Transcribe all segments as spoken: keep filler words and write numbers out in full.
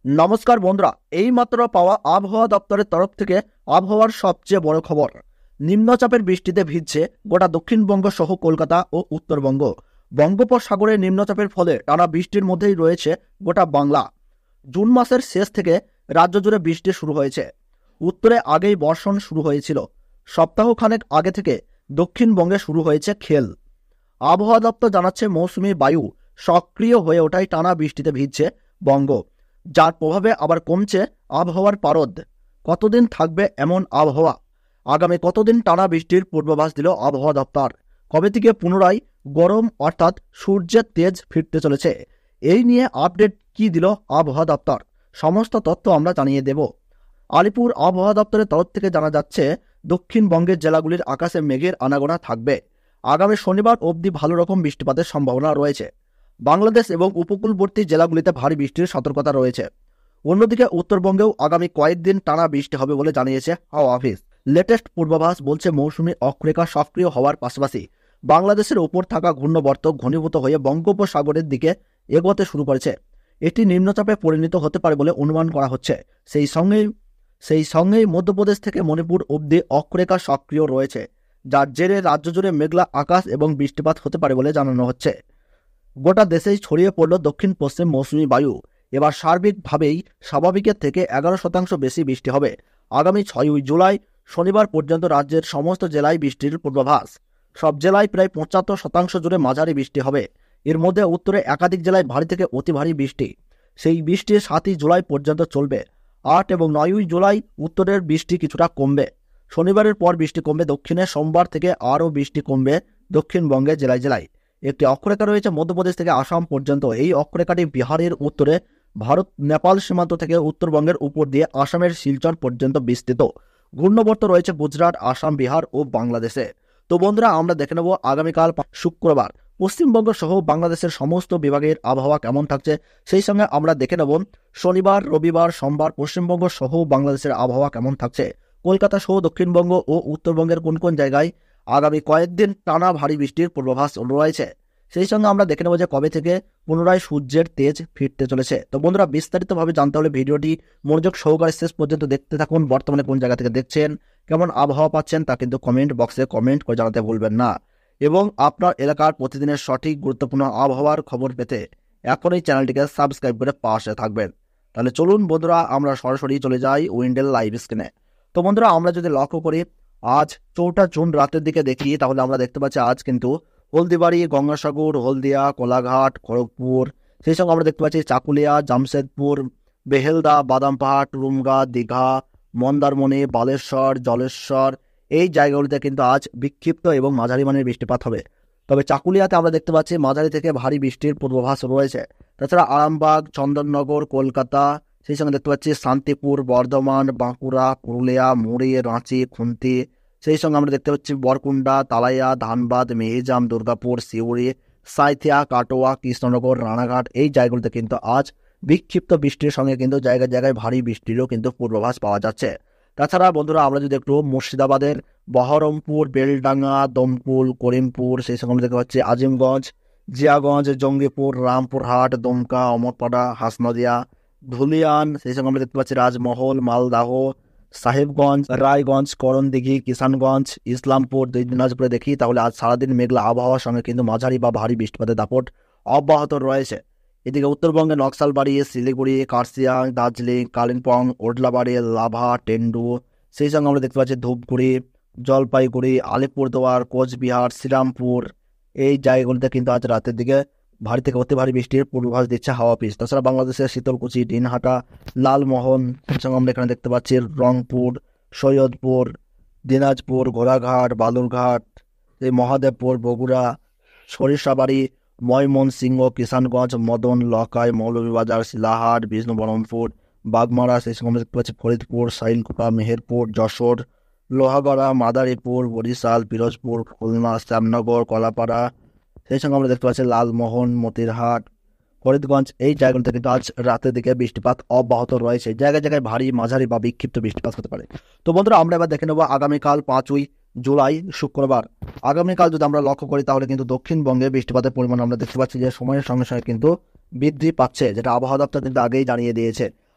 নমস্কার বন্ধুরা, এইমাত্র পাওয়া আবহাওয়া দপ্তরের তরফ থেকে আবহাওয়ার সবচেয়ে বড় খবর। নিম্নচাপের বৃষ্টিতে ভিজছে গোটা দক্ষিণবঙ্গ সহ কলকাতা ও উত্তরবঙ্গ। বঙ্গোপসাগরে নিম্নচাপের ফলে টানা বৃষ্টির মধ্যেই রয়েছে গোটা বাংলা। জুন মাসের শেষ থেকে রাজ্য জুড়ে বৃষ্টি শুরু হয়েছে। উত্তরে আগেই বর্ষণ শুরু হয়েছিল। সপ্তাহখানেক আগে থেকে দক্ষিণবঙ্গে শুরু হয়েছে খেল। আবহাওয়া দপ্তর জানাচ্ছে, মৌসুমী বায়ু সক্রিয় হয়ে ওঠায় টানা বৃষ্টিতে ভিজছে বঙ্গ, যার প্রভাবে আবার কমছে আবহাওয়ার পারদ। কতদিন থাকবে এমন আবহাওয়া? আগামী কতদিন টানা বৃষ্টির পূর্বাভাস দিল আবহাওয়া দপ্তর? কবে থেকে পুনরায় গরম অর্থাৎ সূর্যের তেজ ফিরতে চলেছে? এই নিয়ে আপডেট কি দিল আবহাওয়া দপ্তর, সমস্ত তথ্য আমরা জানিয়ে দেব। আলিপুর আবহাওয়া দপ্তরের তরফ থেকে জানা যাচ্ছে, দক্ষিণবঙ্গের জেলাগুলির আকাশে মেঘের আনাগোনা থাকবে। আগামী শনিবার অবধি ভালো রকম বৃষ্টিপাতের সম্ভাবনা রয়েছে। বাংলাদেশ এবং উপকূলবর্তী জেলাগুলিতে ভারী বৃষ্টির সতর্কতা রয়েছে। অন্যদিকে উত্তরবঙ্গেও আগামী কয়েকদিন টানা বৃষ্টি হবে বলে জানিয়েছে হাওয়া অফিস। লেটেস্ট পূর্বাভাস বলছে, মৌসুমী অক্ষরেখা সক্রিয় হওয়ার পাশাপাশি বাংলাদেশের ওপর থাকা ঘূর্ণবর্ত ঘনীভূত হয়ে বঙ্গোপসাগরের দিকে এগোতে শুরু করেছে। এটি নিম্নচাপে পরিণত হতে পারে বলে অনুমান করা হচ্ছে। সেই সঙ্গেই সেই সঙ্গেই মধ্যপ্রদেশ থেকে মণিপুর অবধি অক্ষরেখা সক্রিয় রয়েছে, যার জেরে রাজ্য জুড়ে মেঘলা আকাশ এবং বৃষ্টিপাত হতে পারে বলে জানানো হচ্ছে। গোটা দেশেই ছড়িয়ে পড়ল দক্ষিণ পশ্চিম মৌসুমী বায়ু। এবার সার্বিকভাবেই স্বাভাবিকের থেকে এগারো শতাংশ বেশি বৃষ্টি হবে। আগামী ছয়ই জুলাই শনিবার পর্যন্ত রাজ্যের সমস্ত জেলায় বৃষ্টির পূর্বাভাস। সব জেলায় প্রায় পঁচাত্তর শতাংশ জুড়ে মাঝারি বৃষ্টি হবে। এর মধ্যে উত্তরে একাধিক জেলায় ভারী থেকে অতি ভারী বৃষ্টি। সেই বৃষ্টি সাতই জুলাই পর্যন্ত চলবে। আট এবং নয়ই জুলাই উত্তরের বৃষ্টি কিছুটা কমবে। শনিবারের পর বৃষ্টি কমবে দক্ষিণে। সোমবার থেকে আরও বৃষ্টি কমবে দক্ষিণবঙ্গে জেলায় জেলায়। একটি অক্ষরেখা রয়েছে মধ্যপ্রদেশ থেকে আসাম পর্যন্ত। এই অক্ষরেখাটি বিহারের উত্তরে ভারত নেপাল সীমান্ত থেকে উত্তরবঙ্গের উপর দিয়ে আসামের শিলচর পর্যন্ত বিস্তৃত। ঘূর্ণবর্ত রয়েছে গুজরাট, আসাম, বিহার ও বাংলাদেশে। তো বন্ধুরা, আমরা দেখে নেব আগামীকাল শুক্রবার পশ্চিমবঙ্গ সহ বাংলাদেশের সমস্ত বিভাগের আবহাওয়া কেমন থাকছে। সেই সঙ্গে আমরা দেখে নেব শনিবার, রবিবার, সোমবার পশ্চিমবঙ্গ সহ বাংলাদেশের আবহাওয়া কেমন থাকছে। কলকাতা সহ দক্ষিণবঙ্গ ও উত্তরবঙ্গের কোন কোন জায়গায় আগামী কয়েকদিন টানা ভারী বৃষ্টির পূর্বাভাস রয়েছে। সেই সঙ্গে আমরা দেখে নেব যে কবে থেকে পুনরায় সূর্যের তেজ ফিরতে চলেছে। তো বন্ধুরা, বিস্তারিতভাবে জানতে হলে ভিডিওটি মনোযোগ সহকারে শেষ পর্যন্ত দেখতে থাকুন। বর্তমানে কোন জায়গা থেকে দেখছেন, কেমন আবহাওয়া পাচ্ছেন তা কিন্তু কমেন্ট বক্সে কমেন্ট করে জানাতে ভুলবেন না। এবং আপনার এলাকার প্রতিদিনের সঠিক গুরুত্বপূর্ণ আবহাওয়ার খবর পেতে এখনই চ্যানেলটিকে সাবস্ক্রাইব করে পাশে থাকবেন। তাহলে চলুন বন্ধুরা, আমরা সরাসরি চলে যাই উইন্ডেল লাইভ স্ক্রিনে। তো বন্ধুরা, আমরা যদি লক্ষ্য করি আজ চৌঠা জুন রাতের দিকে দেখি, তাহলে আমরা দেখতে পাচ্ছি আজ কিন্তু হলদিবাড়ি, গঙ্গাসাগর, হলদিয়া, কোলাঘাট, খড়গপুর, সেই সঙ্গে আমরা দেখতে পাচ্ছি চাকুলিয়া, জামশেদপুর, বেহেলদা, বাদামপাহাড়, টুরুমগা, দীঘা, মন্দারমণি, বালেশ্বর, জলেশ্বর, এই জায়গাগুলিতে কিন্তু আজ বিক্ষিপ্ত এবং মাঝারি মানের বৃষ্টিপাত হবে। তবে চাকুলিয়াতে আমরা দেখতে পাচ্ছি মাঝারি থেকে ভারী বৃষ্টির পূর্বাভাস রয়েছে। তাছাড়া আরামবাগ, চন্দননগর, কলকাতা, সেই সঙ্গে দেখতে পাচ্ছি শান্তিপুর, বর্ধমান, বাঁকুড়া, পুরুলিয়া, মুড়ি, রাঁচি, খুন্তি, সেই সঙ্গে আমরা দেখতে পাচ্ছি বরকুন্ডা, তালাইয়া, ধানবাদ, মেহিজাম, দুর্গাপুর, সিউড়ি, সাঁইথিয়া, কাটোয়া, কৃষ্ণনগর, রানাঘাট, এই জায়গাগুলিতে কিন্তু আজ বিক্ষিপ্ত বৃষ্টির সঙ্গে কিন্তু জায়গায় জায়গায় ভারী বৃষ্টিরও কিন্তু পূর্বাভাস পাওয়া যাচ্ছে। তাছাড়া বন্ধুরা, আমরা যদি একটু মুর্শিদাবাদের বহরমপুর, বেলডাঙ্গা, দমকুল, করিমপুর, সেই সঙ্গে আমরা দেখতে পাচ্ছি আজিমগঞ্জ, জিয়াগঞ্জ, জঙ্গিপুর, রামপুরহাট, দমকা, অমরপাড়া, হাসনদিয়া, ধুলিয়ান, সেই সঙ্গে আমরা দেখতে পাচ্ছি রাজমহল, মালদাহ, সাহেবগঞ্জ, রায়গঞ্জ, করণদিঘি, কিষানগঞ্জ, ইসলামপুর, দিনাজপুরে দেখি, তাহলে আজ সারাদিন মেঘলা আবহাওয়ার সঙ্গে কিন্তু মাঝারি বা ভারী বৃষ্টিপাতের দাপট অব্যাহত রয়েছে। এদিকে উত্তরবঙ্গে নকশালবাড়ি, শিলিগুড়ি, কার্শিয়াং, দার্জিলিং, কালিম্পং, ওডলাবাড়ি, লাভা, টেন্ডু, সেই সঙ্গে আমরা দেখতে পাচ্ছি ধূপগুড়ি, জলপাইগুড়ি, আলিপুরদুয়ার, কোচবিহার, শ্রীরামপুর, এই জায়গাগুলিতে কিন্তু আজ রাতের দিকে ভারী থেকে অতি ভারী বৃষ্টির পূর্বাভাস দিচ্ছে হাওয়া অফিস। তাছাড়া বাংলাদেশের শীতলকুচি, দিনহাটা, লালমোহন, সঙ্গে আমরা এখানে দেখতে পাচ্ছি রংপুর, সৈয়দপুর, দিনাজপুর, ঘোড়াঘাট, বালুরঘাট, এই মহাদেবপুর, বগুড়া, সরিষাবাড়ি, ময়মনসিংহ, কিষানগঞ্জ, মদন, লকাই, মৌলভীবাজার, শিলাহাট, বিষ্ণুবরমপুর, বাগমারা, সেই সঙ্গে আমরা দেখতে পাচ্ছি ফরিদপুর, সাইলকুপা, মেহেরপুর, যশোর, লোহাগড়া, মাদারীপুর, বরিশাল, পিরোজপুর, খুলনা, শ্যামনগর, কলাপাড়া, সেই সঙ্গে আমরা দেখতে পাচ্ছি লালমোহন, মতিরহাট, ফরিদগঞ্জ, এই জায়গাগুলোতে কিন্তু আজ রাতের দিকে বৃষ্টিপাত অব্যাহত রয়েছে। জায়গায় জায়গায় ভারী, মাঝারি বা বিক্ষিপ্ত বৃষ্টিপাত হতে পারে। তো বন্ধুরা, আমরা এবার দেখে নেব আগামীকাল পাঁচই জুলাই শুক্রবার। আগামীকাল যদি আমরা লক্ষ্য করি, তাহলে কিন্তু দক্ষিণবঙ্গে বৃষ্টিপাতের পরিমাণ আমরা দেখতে পাচ্ছি যে সময়ের সঙ্গে সঙ্গে কিন্তু বৃদ্ধি পাচ্ছে, যেটা আবহাওয়া দপ্তর কিন্তু আগেই জানিয়ে দিয়েছে।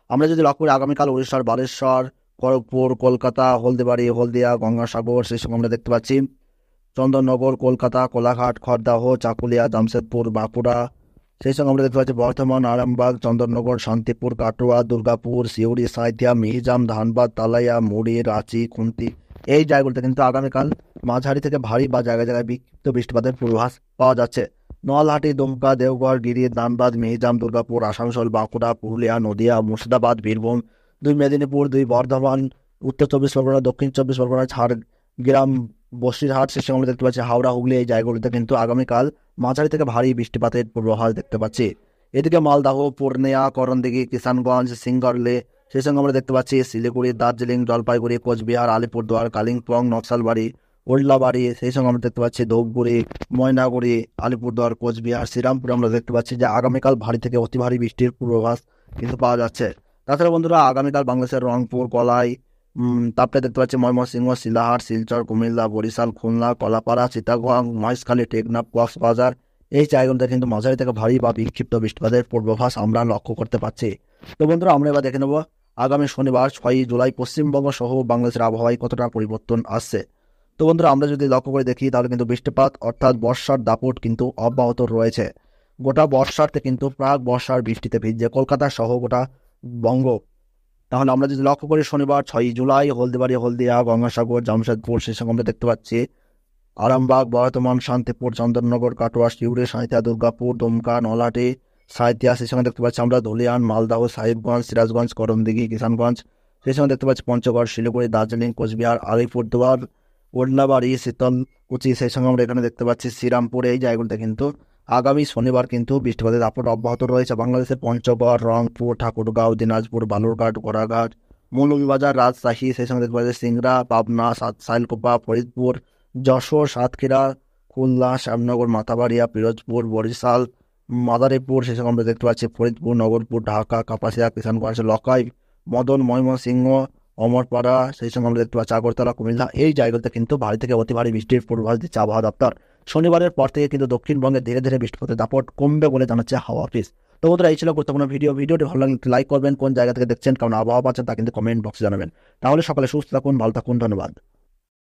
আমরা যদি লক্ষ্য করি আগামীকাল উড়িষ্যার বালেশ্বর, খড়গপুর, কলকাতা, হলদিবাড়ি, হলদিয়া, গঙ্গাসাগর, সেই সঙ্গে আমরা দেখতে পাচ্ছি চন্দননগর, কলকাতা, কোলাঘাট, খড়দাহ, চাকুলিয়া, জামশেদপুর, বাঁকুড়া, সেই সঙ্গে আমরা দেখতে পাচ্ছি বর্ধমান, আরামবাগ, চন্দননগর, শান্তিপুর, কাটোয়া, দুর্গাপুর, সিউড়ি, সাঁইথিয়া, মিহিজাম, ধানবাদ, তালাইয়া, মুড়ি, রাঁচি, খুন্তি, এই জায়গাগুলোতে কিন্তু আগামীকাল মাঝারি থেকে ভারী বা জায়গায় জায়গায় বিক্ষিপ্ত বৃষ্টিপাতের পূর্বাভাস পাওয়া যাচ্ছে। নলহাটি, দুমকা, দেওঘর, গিরি, ধানবাদ, মিহিজাম, দুর্গাপুর, আসানসোল, বাঁকুড়া, পুরুলিয়া, নদিয়া, মুর্শিদাবাদ, বীরভূম, দুই মেদিনীপুর, দুই বর্ধমান, উত্তর চব্বিশ পরগনা, দক্ষিণ চব্বিশ পরগনা, ঝাড়গ্রাম, বসিরহাট, সেই সঙ্গে আমরা দেখতে পাচ্ছি হাওড়া, হুগলি, এই জায়গাগুলিতে কিন্তু আগামীকাল মাঝারি থেকে ভারী বৃষ্টিপাতের পূর্বাভাস দেখতে পাচ্ছি। এদিকে মালদাহ, পূর্ণিয়া, করণদিঘি, কিষানগঞ্জ, সিঙ্গারলে, সেই সঙ্গে আমরা দেখতে পাচ্ছি শিলিগুড়ি, দার্জিলিং, জলপাইগুড়ি, কোচবিহার, আলিপুরদুয়ার, কালিম্পং, নকশালবাড়ি, ওল্ডাবাড়ি, সেই সঙ্গে আমরা দেখতে পাচ্ছি ধূপগুড়ি, ময়নাগুড়ি, আলিপুরদুয়ার, কোচবিহার, শ্রীরামপুর আমরা দেখতে পাচ্ছি যে আগামীকাল ভারী থেকে অতি ভারী বৃষ্টির পূর্বাভাস কিন্তু পাওয়া যাচ্ছে। তাছাড়া বন্ধুরা আগামীকাল বাংলাদেশের রংপুর, কলাই, তারপরে দেখতে পাচ্ছি ময়মনসিংহ, শিলাহাট, শিলচর, কুমিল্লা, বরিশাল, খুলনা, কলাপাড়া, চিটাগং, মহেশখালী, টেকনাফ, কক্সবাজার, এই জায়গাগুলোতে কিন্তু মাঝারি থেকে ভারী বা বিক্ষিপ্ত বৃষ্টিপাতের পূর্বাভাস আমরা লক্ষ্য করতে পারছি। তো বন্ধুরা আমরা এবার দেখে নেব আগামী শনিবার ছয়ই জুলাই পশ্চিমবঙ্গ সহ বাংলাদেশের আবহাওয়ায় কতটা পরিবর্তন আসছে। তো বন্ধুরা আমরা যদি লক্ষ্য করে দেখি তাহলে কিন্তু বৃষ্টিপাত অর্থাৎ বর্ষার দাপট কিন্তু অব্যাহত রয়েছে। গোটা বর্ষাতে কিন্তু প্রাক বর্ষার বৃষ্টিতে ভিজছে কলকাতা সহ গোটা বঙ্গ। তাহলে আমরা যদি লক্ষ্য করি শনিবার ছয়ই জুলাই হলদিবাড়ি, হলদিয়া, গঙ্গাসাগর, জামশেদপুর, সেই সঙ্গে আমরা দেখতে পাচ্ছি আরামবাগ, বর্ধমান, শান্তিপুর, চন্দননগর, কাটোয়া, শিউড়ি, সাঁইথিয়া, দুর্গাপুর, দুমকা, নলহাটি, সাঁইথিয়া, সেই সঙ্গে দেখতে পাচ্ছি আমরা ধুলিয়ান, মালদাহ, সাহিবগঞ্জ, সিরাজগঞ্জ, করণদিঘি, কিষানগঞ্জ, সেই সঙ্গে দেখতে পাচ্ছি পঞ্চগড়, শিলিগুড়ি, দার্জিলিং, কোচবিহার, আলিপুরদুয়ার, ওল্ডাবাড়ি, শীতলকুচি, সেই সঙ্গে আমরা এখানে দেখতে পাচ্ছি শ্রীরামপুর, এই জায়গাগুলোতে কিন্তু আগামী শনিবার কিন্তু বৃষ্টিপাতের দাপট অব্যাহত রয়েছে। বাংলাদেশের পঞ্চগড়, রংপুর, ঠাকুরগাঁও, দিনাজপুর, বালুরঘাট, গোড়াঘাট, মৌলভীবাজার, রাজশাহী, সেই সঙ্গে দেখতে পাচ্ছি সিংড়া, পাবনা, সাইলকুপা, ফরিদপুর, যশোর, সাতক্ষীরা, খুলনা, শ্যামনগর, মাথাবাড়িয়া, পিরোজপুর, বরিশাল, মাদারীপুর, সেই সঙ্গে আমরা দেখতে পাচ্ছি ফরিদপুর, নগরপুর, ঢাকা, কাপাসিয়া, কিষানগঞ্জ, লকাই, মদন, ময়মনসিংহ, অমরপাড়া, সেই সঙ্গে আমরা দেখতে পাচ্ছি আগরতলা, কুমিল্লা, এই জায়গাতে কিন্তু ভারী থেকে অতি ভারী বৃষ্টির পূর্বাভাস দিচ্ছে আবহাওয়া দপ্তর। শনিবারের পর থেকে কিন্তু দক্ষিণবঙ্গে ধীরে ধীরে বৃষ্টিপাতের দাপট কমবে বলে জানাচ্ছে হাওয়া অফিস। তো বন্ধুরা এই ছিল গুরুত্বপূর্ণ ভিডিও। ভিডিওটি ভালো লাগলে লাইক করবেন, কোন জায়গা থেকে দেখছেন, কারণ আবহাওয়া পাচ্ছেন তা কিন্তু কমেন্ট বক্সে জানাবেন। তাহলে সকালে সুস্থ থাকুন, ভালো থাকুন, ধন্যবাদ।